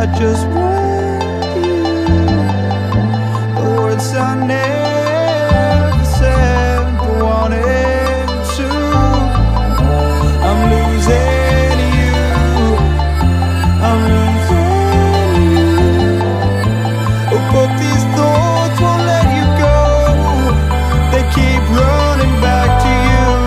I just want you. The words I never said but wanted to. I'm losing you, I'm losing you. Oh, but these thoughts won't let you go. They keep running back to you.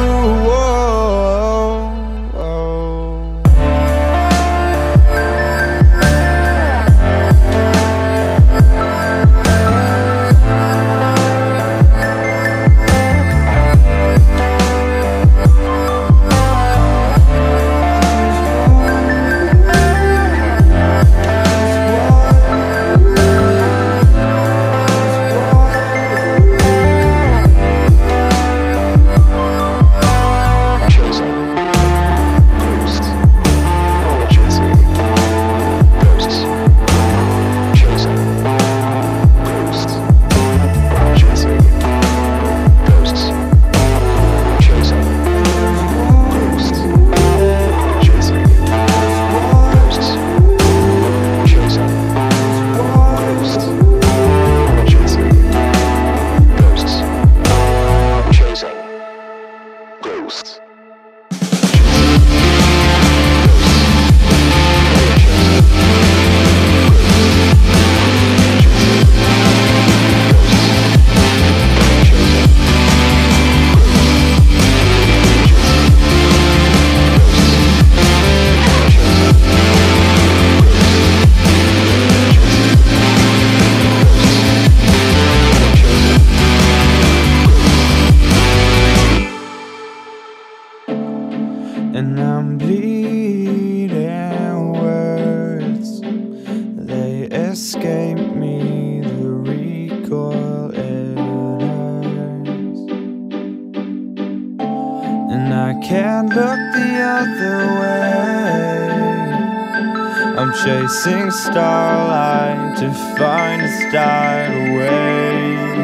And I'm bleeding words, they escape me, the recoil it hurts. And I can't look the other way. I'm chasing starlight to find it's died away.